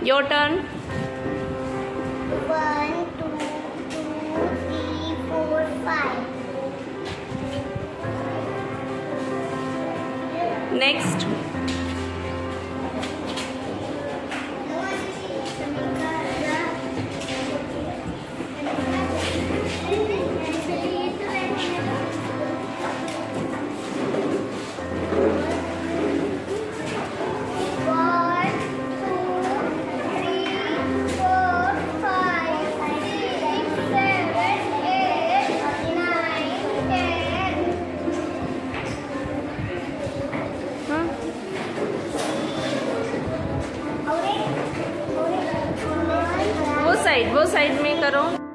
Your turn. 1 2 3 4 5। Next. वो side में करो।